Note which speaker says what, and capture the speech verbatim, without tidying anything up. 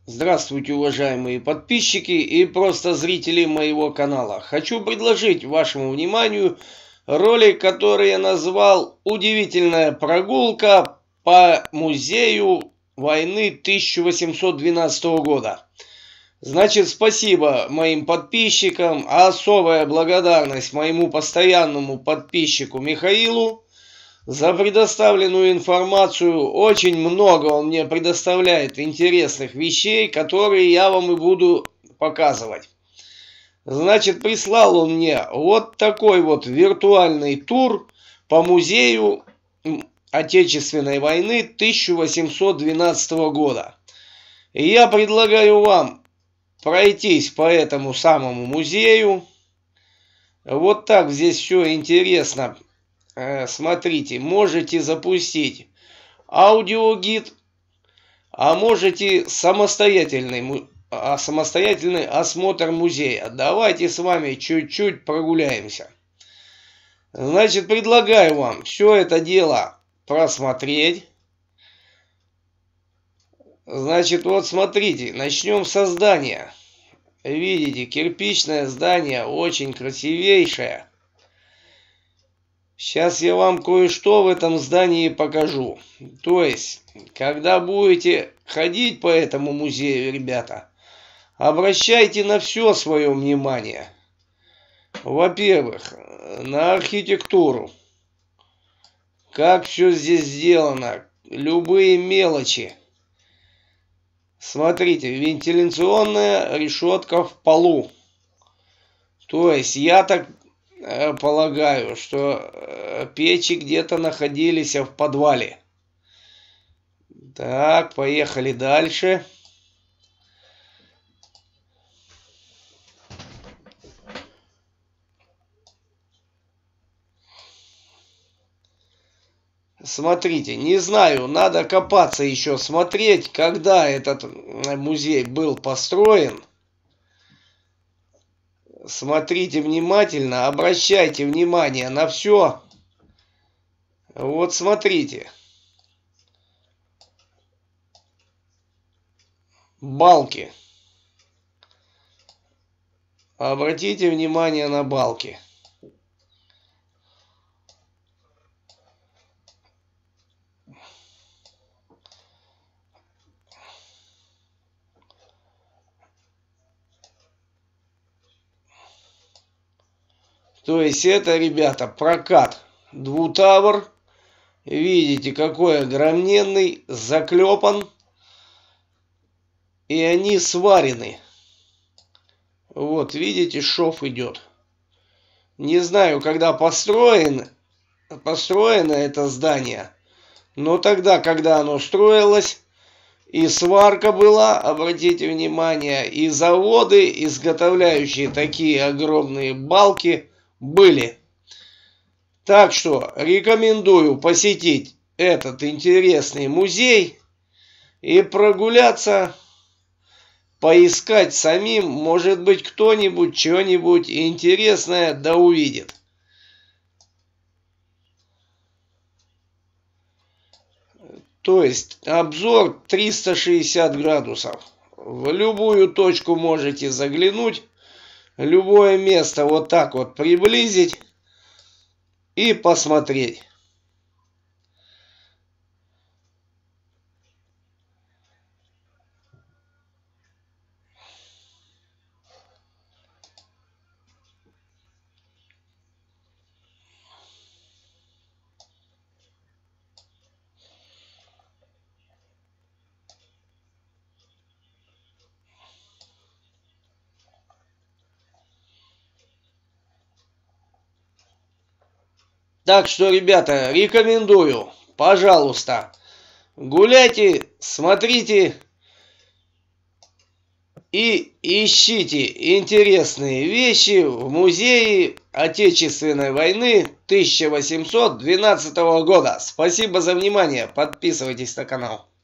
Speaker 1: Здравствуйте, уважаемые подписчики и просто зрители моего канала. Хочу предложить вашему вниманию ролик, который я назвал «Удивительная прогулка по музею войны тысяча восемьсот двенадцатого года». Значит, спасибо моим подписчикам, а особая благодарность моему постоянному подписчику Михаилу за предоставленную информацию. Очень много он мне предоставляет интересных вещей, которые я вам и буду показывать. Значит, прислал он мне вот такой вот виртуальный тур по музею Отечественной войны тысяча восемьсот двенадцатого года. И я предлагаю вам пройтись по этому самому музею. Вот так здесь все интересно. Смотрите, можете запустить аудиогид, а можете самостоятельный, самостоятельный осмотр музея. Давайте с вами чуть-чуть прогуляемся. Значит, предлагаю вам все это дело просмотреть. Значит, вот смотрите, начнем со здания. Видите, кирпичное здание, очень красивейшее. Сейчас я вам кое-что в этом здании покажу. То есть, когда будете ходить по этому музею, ребята, обращайте на все свое внимание. Во-первых, на архитектуру. Как все здесь сделано. Любые мелочи. Смотрите, вентиляционная решетка в полу. То есть, я так полагаю, что печи где-то находились в подвале. Так, поехали дальше. Смотрите, не знаю, надо копаться еще, смотреть, когда этот музей был построен. Смотрите внимательно, обращайте внимание на все. Вот смотрите. Балки. Обратите внимание на балки. То есть это, ребята, прокат двутавр. Видите, какой огромный, заклепан. И они сварены. Вот, видите, шов идет. Не знаю, когда построен, построено это здание. Но тогда, когда оно строилось, и сварка была, обратите внимание, и заводы, изготовляющие такие огромные балки, были. Так что рекомендую посетить этот интересный музей и прогуляться, поискать самим. Может быть, кто-нибудь что-нибудь интересное да увидит. То есть обзор триста шестьдесят градусов. В любую точку можете заглянуть. Любое место вот так вот приблизить и посмотреть. Так что, ребята, рекомендую, пожалуйста, гуляйте, смотрите и ищите интересные вещи в музее Отечественной войны тысяча восемьсот двенадцатого года. Спасибо за внимание, подписывайтесь на канал.